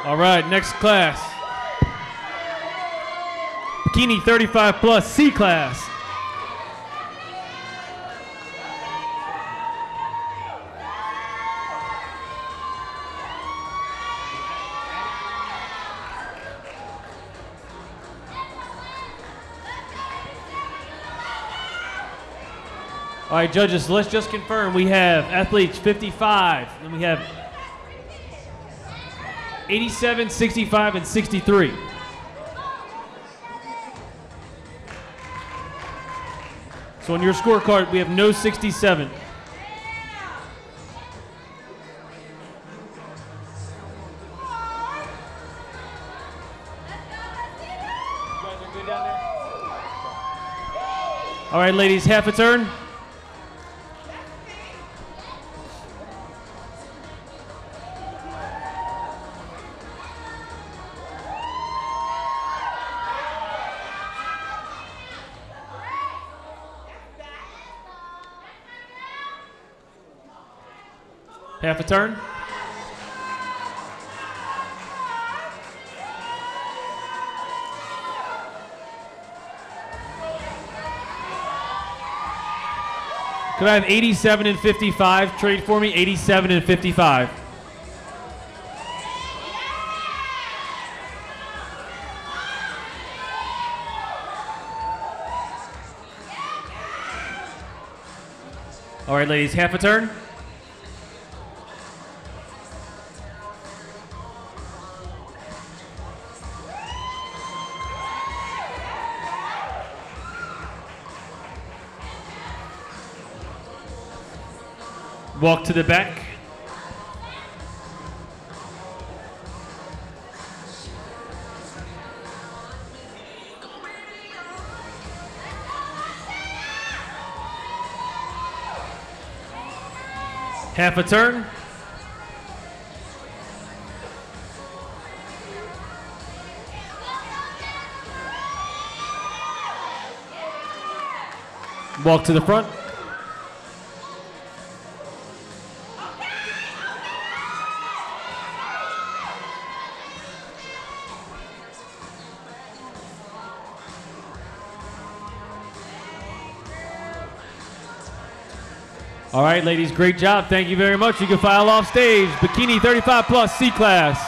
All right, next class. Bikini 35 plus C class. All right, judges, let's just confirm. We have athletes 55, and we have 87, 65, and 63. So on your scorecard, we have no 67. All right, ladies, half a turn. Half a turn. Could I have 87 and 55? Trade for me, 87 and 55. All right, ladies, half a turn. Walk to the back. Half a turn. Walk to the front. All right, ladies, great job. Thank you very much. You can file off stage. Bikini 35 plus C class.